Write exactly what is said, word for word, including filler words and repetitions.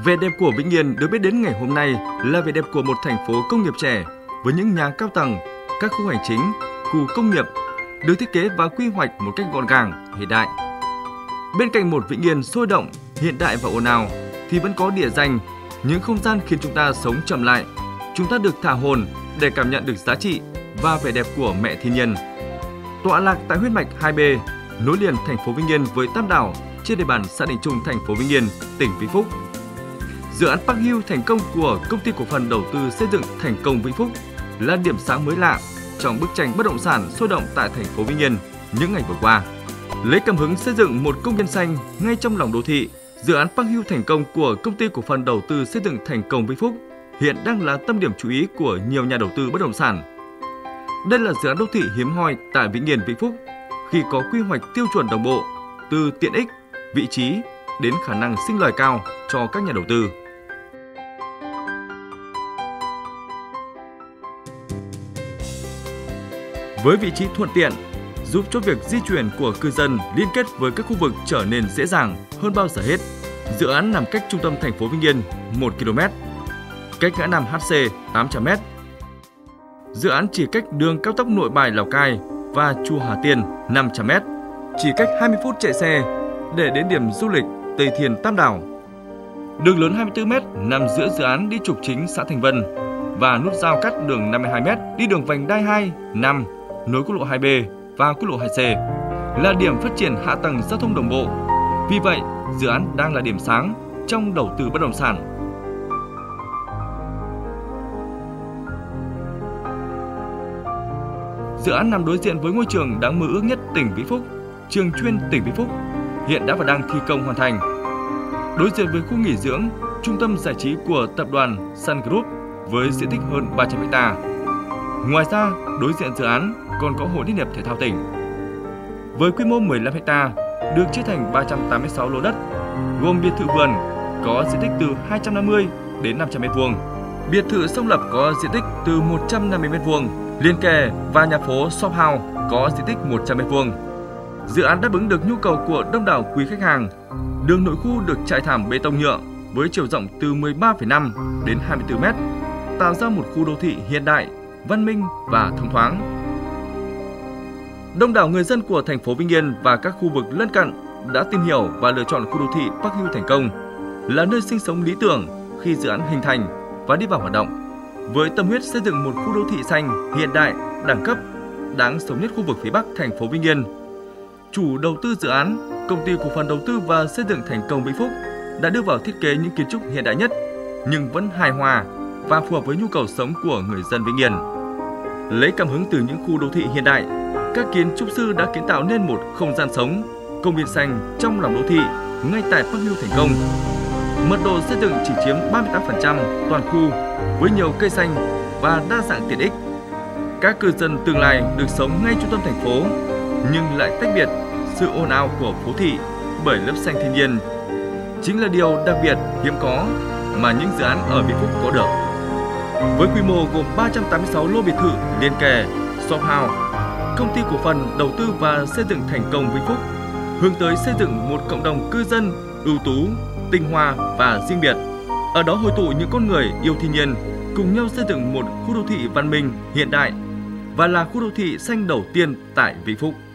Vẻ đẹp của Vĩnh Yên được biết đến ngày hôm nay là vẻ đẹp của một thành phố công nghiệp trẻ với những nhà cao tầng, các khu hành chính, khu công nghiệp được thiết kế và quy hoạch một cách gọn gàng, hiện đại. Bên cạnh một Vĩnh Yên sôi động, hiện đại và ồn ào thì vẫn có địa danh, những không gian khiến chúng ta sống chậm lại. Chúng ta được thả hồn để cảm nhận được giá trị và vẻ đẹp của mẹ thiên nhiên. Tọa lạc tại huyết mạch hai B, nối liền thành phố Vĩnh Yên với Tam Đảo trên địa bàn xã Đình Trung, thành phố Vĩnh Yên, tỉnh Vĩnh Phúc. Dự án Park Hill thành công của Công ty cổ phần đầu tư xây dựng Thành Công Vĩnh Phúc là điểm sáng mới lạ trong bức tranh bất động sản sôi động tại thành phố Vĩnh Yên những ngày vừa qua. Lấy cảm hứng xây dựng một công viên xanh ngay trong lòng đô thị, dự án Park Hill thành công của Công ty cổ phần đầu tư xây dựng Thành Công Vĩnh Phúc hiện đang là tâm điểm chú ý của nhiều nhà đầu tư bất động sản. Đây là dự án đô thị hiếm hoi tại Vĩnh Yên, Vĩnh Phúc khi có quy hoạch tiêu chuẩn đồng bộ từ tiện ích, vị trí đến khả năng sinh lời cao cho các nhà đầu tư. Với vị trí thuận tiện, giúp cho việc di chuyển của cư dân liên kết với các khu vực trở nên dễ dàng hơn bao giờ hết. Dự án nằm cách trung tâm thành phố Vĩnh Yên một ki lô mét, cách ngã năm H C tám trăm mét. Dự án chỉ cách đường cao tốc Nội Bài Lào Cai và Chùa Hà Tiên năm trăm mét, chỉ cách hai mươi phút chạy xe để đến điểm du lịch Tây Thiên Tam Đảo. Đường lớn hai mươi tư mét nằm giữa dự án đi trục chính xã Thành Vân và nút giao cắt đường năm mươi hai mét đi đường vành đai hai, năm nối quốc lộ hai B và quốc lộ hai C là điểm phát triển hạ tầng giao thông đồng bộ. Vì vậy, dự án đang là điểm sáng trong đầu tư bất động sản. Dự án nằm đối diện với ngôi trường đáng mơ ước nhất tỉnh Vĩnh Phúc, trường chuyên tỉnh Vĩnh Phúc, hiện đã và đang thi công hoàn thành. Đối diện với khu nghỉ dưỡng, trung tâm giải trí của tập đoàn Sun Group với diện tích hơn ba trăm héc ta. Ngoài ra, đối diện dự án còn có Hội Liên hiệp Thể thao tỉnh. Với quy mô mười lăm héc ta, được chia thành ba trăm tám mươi sáu lô đất, gồm biệt thự vườn có diện tích từ hai trăm năm mươi đến năm trăm mét vuông, biệt thự song lập có diện tích từ một trăm năm mươi mét vuông, liền kề và nhà phố Shop House có diện tích một trăm mét vuông. Dự án đáp ứng được nhu cầu của đông đảo quý khách hàng. Đường nội khu được trải thảm bê tông nhựa với chiều rộng từ mười ba phẩy năm đến hai mươi tư mét, tạo ra một khu đô thị hiện đại, văn minh và thông thoáng. Đông đảo người dân của thành phố Vĩnh Yên và các khu vực lân cận đã tìm hiểu và lựa chọn khu đô thị Park Hill thành công là nơi sinh sống lý tưởng khi dự án hình thành và đi vào hoạt động. Với tâm huyết xây dựng một khu đô thị xanh, hiện đại, đẳng cấp, đáng sống nhất khu vực phía Bắc thành phố Vĩnh Yên, chủ đầu tư dự án, Công ty cổ phần đầu tư và xây dựng Thành Công Vĩnh Phúc đã đưa vào thiết kế những kiến trúc hiện đại nhất nhưng vẫn hài hòa và phù hợp với nhu cầu sống của người dân Vĩnh Yên. Lấy cảm hứng từ những khu đô thị hiện đại, các kiến trúc sư đã kiến tạo nên một không gian sống, công viên xanh trong lòng đô thị ngay tại Park Hill thành công. Mật độ xây dựng chỉ chiếm ba mươi tám phần trăm toàn khu với nhiều cây xanh và đa dạng tiện ích. Các cư dân tương lai được sống ngay trung tâm thành phố nhưng lại tách biệt sự ồn ào của phố thị bởi lớp xanh thiên nhiên. Chính là điều đặc biệt hiếm có mà những dự án ở Vĩnh Phúc có được. Với quy mô gồm ba trăm tám mươi sáu lô biệt thự liền kề, shop house, Công ty cổ phần đầu tư và xây dựng Thành Công Vĩnh Phúc hướng tới xây dựng một cộng đồng cư dân ưu tú, tinh hoa và riêng biệt. Ở đó hội tụ những con người yêu thiên nhiên, cùng nhau xây dựng một khu đô thị văn minh, hiện đại và là khu đô thị xanh đầu tiên tại Vĩnh Phúc.